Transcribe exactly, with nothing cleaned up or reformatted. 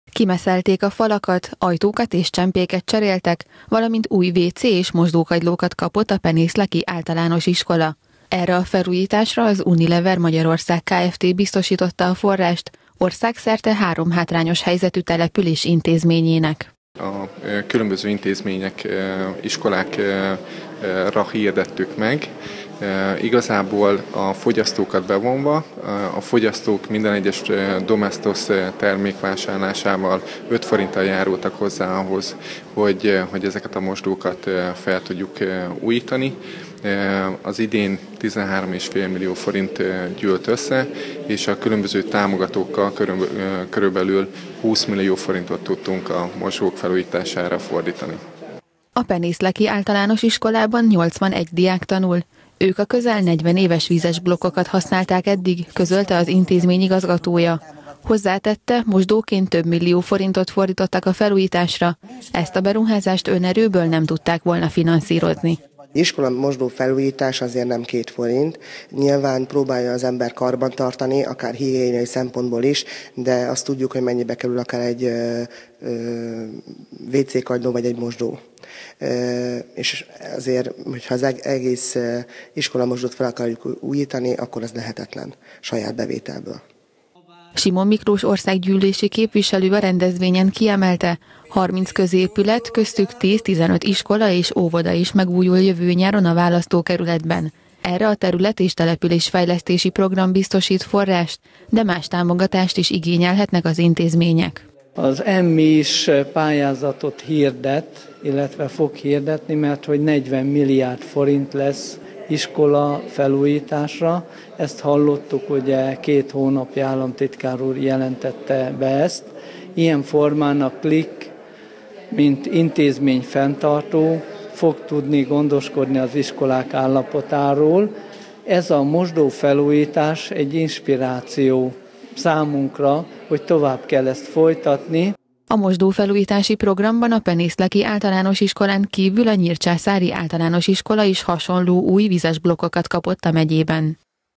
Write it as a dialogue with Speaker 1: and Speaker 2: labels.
Speaker 1: Kimeszelték a falakat, ajtókat és csempéket cseréltek, valamint új vé cé és mosdókagylókat kapott a Penészlaki Általános Iskola. Erre a felújításra az Unilever Magyarország Kft. Biztosította a forrást országszerte három hátrányos helyzetű település intézményének.
Speaker 2: A különböző intézmények, iskolákra hirdettük meg. Igazából a fogyasztókat bevonva, a fogyasztók minden egyes Domestos termékvásárlásával öt forinttal járultak hozzá ahhoz, hogy, hogy ezeket a mosdókat fel tudjuk újítani. Az idén tizenhárom egész öt millió forint gyűlt össze, és a különböző támogatókkal körülbelül húsz millió forintot tudtunk a mosdók felújítására fordítani.
Speaker 1: A Penészlaki Általános Iskolában nyolcvanegy diák tanul. Ők a közel negyven éves vízes blokkokat használták eddig, közölte az intézmény igazgatója. Hozzátette, mosdóként több millió forintot fordítottak a felújításra. Ezt a beruházást önerőből nem tudták volna finanszírozni.
Speaker 3: Iskola mosdó felújítás azért nem két forint. Nyilván próbálja az ember karban tartani, akár higiéniai szempontból is, de azt tudjuk, hogy mennyibe kerül akár egy ö, ö, vé cé kagyló vagy egy mosdó. Ö, és azért, hogyha az egész iskola mosdót fel akarjuk újítani, akkor ez lehetetlen saját bevételből.
Speaker 1: Simon Miklós országgyűlési képviselő a rendezvényen kiemelte, harminc középület, köztük tíz-tizenöt iskola és óvoda is megújul jövő nyáron a választókerületben. Erre a terület- és településfejlesztési program biztosít forrást, de más támogatást is igényelhetnek az intézmények.
Speaker 4: Az em i is pályázatot hirdet, illetve fog hirdetni, mert hogy negyven milliárd forint lesz iskola felújításra. Ezt hallottuk, ugye két hónapja államtitkár úr jelentette be ezt. Ilyen formán a klik, mint intézmény fenntartó, fog tudni gondoskodni az iskolák állapotáról. Ez a mosdó felújítás egy inspiráció számunkra, hogy tovább kell ezt folytatni.
Speaker 1: A mosdófelújítási programban a Penészlaki Általános Iskolán kívül a Nyírcsászári Általános Iskola is hasonló új vízes blokkokat kapott a megyében.